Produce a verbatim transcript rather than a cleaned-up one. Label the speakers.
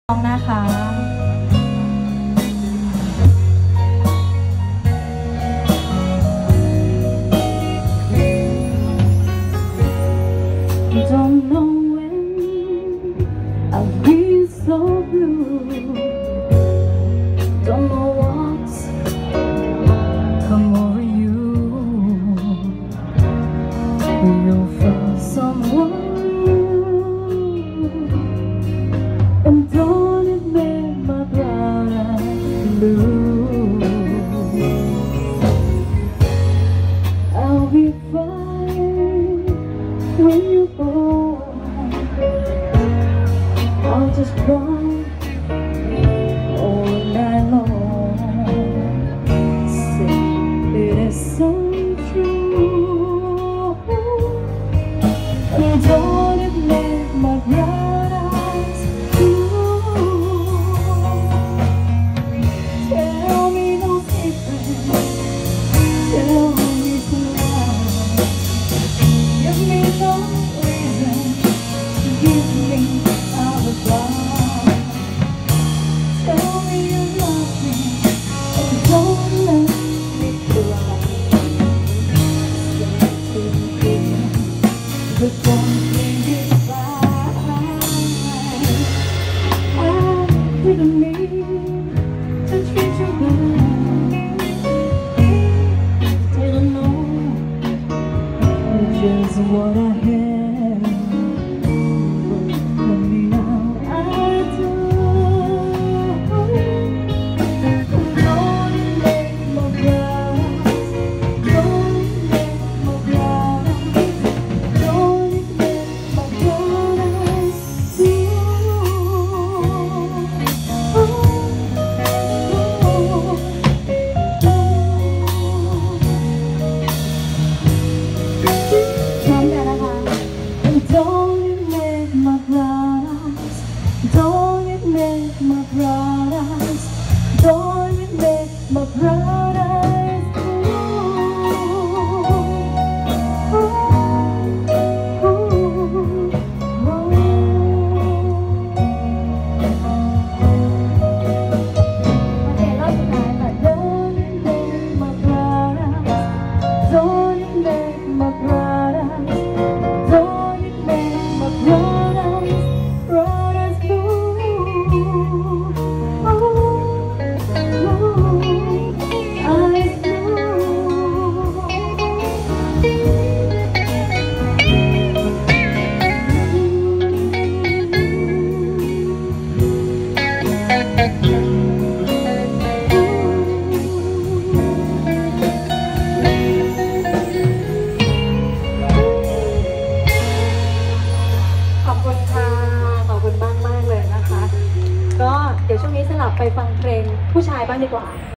Speaker 1: น้องนะคะDon't know when I've been so blue Don't know what's come over you When you found someone And don't it make my brown eyes blue I'll be fine when you go I'll just cry all night long Say it is so true And don't it make my brown eyes blue Tell me no secrets Tell me some lies Give me no reason to give me out of love Tell me you love me and don't let me cry Say to me before we say goodbye I didn't mean to treat you bad Didn't know just what I had But now I do Don't it make my brown eyes Don't it make my brown eyes Don't it make my brown eyes blue Oh, oh, oh. Don't it make my brown eyes Don't it make my brown eyes Don't it make my brown eyes blue oh, oh, oh. Okay, รอบสุดท้ายค่ะ Don't it make my brown eyes Don't it make my brown eyes Don't it make my brown eyes, brown eyes blue Oh, oh, eyes blue ขอบคุณค่ะ ขอบคุณมากมากเลยนะคะ ก็เดี๋ยวช่วงนี้สลับไปฟังเพลงผู้ชายบ้างดีกว่า